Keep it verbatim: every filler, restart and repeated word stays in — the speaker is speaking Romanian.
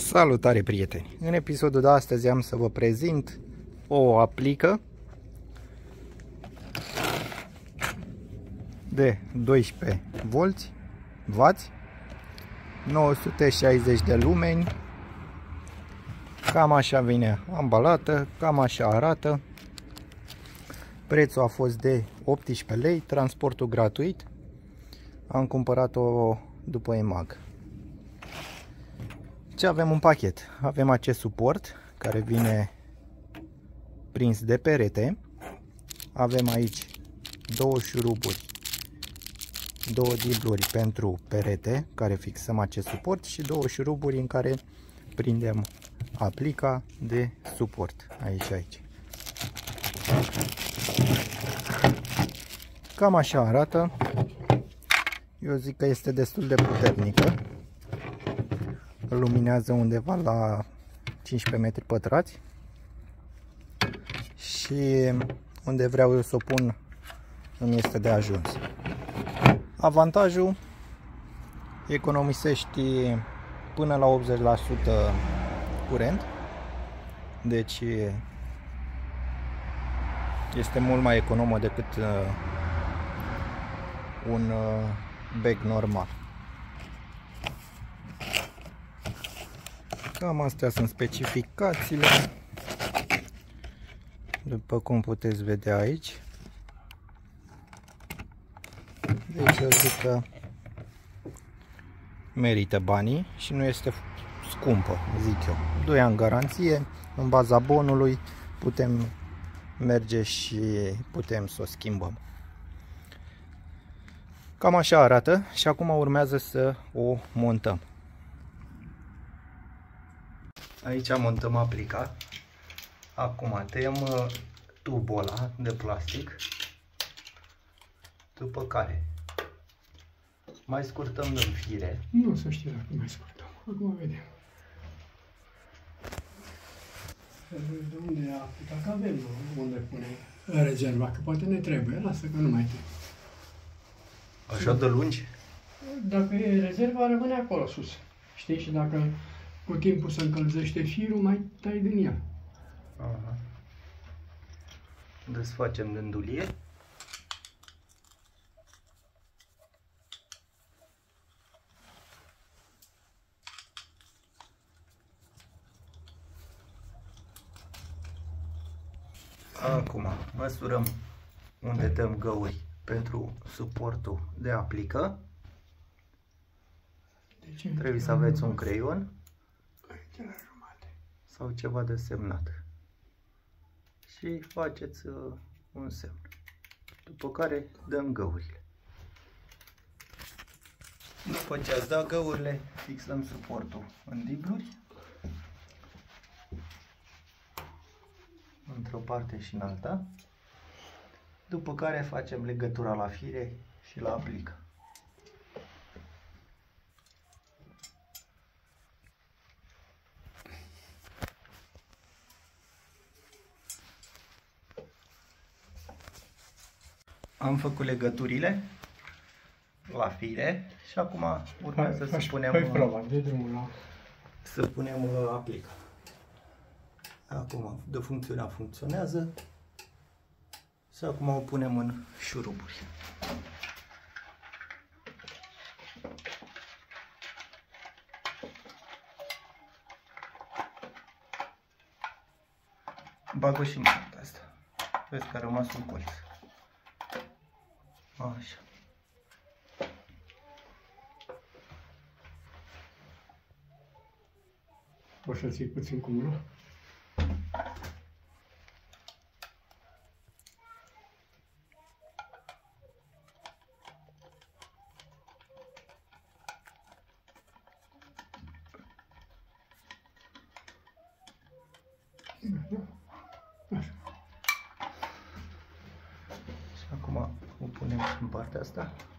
Salutare, prieteni! În episodul de astăzi am să vă prezint o aplică de doisprezece volți, wați, nouă sute șaizeci de lumeni. Cam așa vine ambalată, cam așa arată. Prețul a fost de optsprezece lei, transportul gratuit. Am cumpărat-o după EMAG. Ce avem în pachet? Avem acest suport care vine prins de perete. Avem aici două șuruburi, două dibluri pentru perete care fixăm acest suport și două șuruburi în care prindem aplica de suport. Aici, aici. Cam așa arată. Eu zic că este destul de puternică. Luminează undeva la cincisprezece metri pătrați și unde vreau eu să o pun îmi este de ajuns. Avantajul: economisești până la optzeci la sută curent, deci este mult mai economă decât un bec normal. Cam astea sunt specificațiile, după cum puteți vedea aici. Deci eu zic că merită banii și nu este scumpă, zic eu. doi ani garanție, în baza bonului putem merge și putem să o schimbăm. Cam așa arată și acum urmează să o montăm. Aici montăm aplica. Acum tăiem tubul ăla de plastic, după care mai scurtăm în fire. Nu să știu dacă mai scurtăm. Acum vedem. De unde e aplica? Că avem unde pune rezerva, că poate ne trebuie. Lasă că nu mai trebuie. Așa de lungi? Dacă e rezerva, rămâne acolo sus. Știi? Și dacă cu timpul se încălzește firul, mai tai din ea. Aha. Desfacem gândulie. Acum măsurăm unde dăm găuri pentru suportul de aplică. Deci, trebuie să aveți un creion sau ceva de semnat și faceți uh, un semn, după care dăm găurile. După ce ați dat găurile, fixăm suportul în dibluri, într-o parte și în alta, după care facem legătura la fire și la aplică. Am făcut legăturile la fire și acum urmează să punem să punem aplica. Acum de funcționa funcționează și acum o punem în șuruburi. Bag-o și în partea asta. Vezi că a rămas un colț. Așa. O să ții puțin cu mâna? Și acum o punem în partea asta.